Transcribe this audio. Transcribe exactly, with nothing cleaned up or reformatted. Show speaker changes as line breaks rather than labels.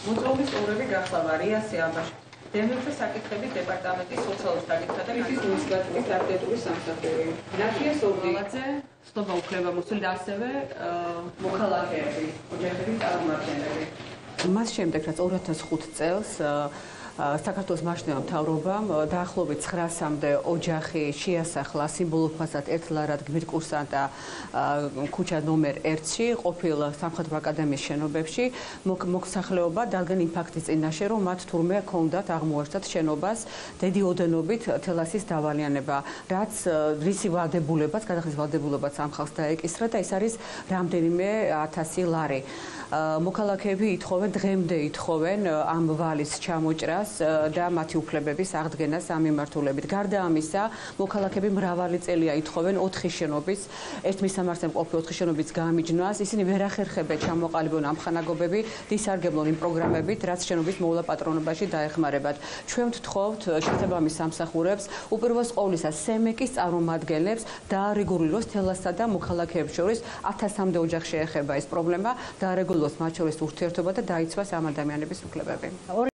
მოწვევის წევრები გახლავდა რიასი აბაში, დევნილთა საკითხების დეპარტამენტის სოციალურ საკითხთა და მიწის მისგაწმის არტეტული სამსახური. ნათია სოვდიაძე, სხდობა უფლებამოსილი და ასევე მოქალაქეები, ოჯახების წარმომადგენლები. მას შემდეგ, რაც ორი ათას ხუთი წელს საქართველოს მარშნევა მთავრობამ დაახლოებით ცხრასამდე ოჯახი შეასახლა სიმბოლურ ფასად ერთლარად გმირკურსანტა ქუჩა ნომერ ერთში ყოფილ სამხატვრო აკადემიის შენობებში მოსახლეობა დადგენილ ფაქტის წინაშე რომ მათ თურმე ჰქონდათ აღმოაჩნდათ შენობას დიდი ოდენობით თელასის დავალიანება რაც რისი ვალდებულებაც გადახდის ვალდებულებაც ამ ხალხს დაეკისრა და ეს არის რამდენიმე ათასი ლარი მოქალაქეები ითხოვენ დღემდე ითხოვენ ამ ვალის ჩამოჭრას და მათი უფლებების აღდგენას ამ მიმართულებით. გარდა ამისა, მოქალაქეები მრავალი წელია ითხოვენ ოთხი შენობის, ერთ მისამართზე მყოფი ოთხი შენობის გამიჯნვას. ისინი ვერ ახერხებენ ჩამოყალიბონ ამ ხანაგობები, დისარგებლონ იმ პროგრამებით, რაც შენობის მოვლა პატრონობაში დაეხმარებათ. ჩვენ ვთხოვთ შესაბამის სამსახურებს, უპირველეს ყოვლისა სემეკის წარმომადგენლებს დაარეგულიროს თელასსა და მოქალაქეებს შორის ათასამდე ოჯახს შეეხება ეს პრობლემა, დაარეგულიროს მათ შორის ურთიერთობა და დაიცვას ამ ადამიანების უფლებები.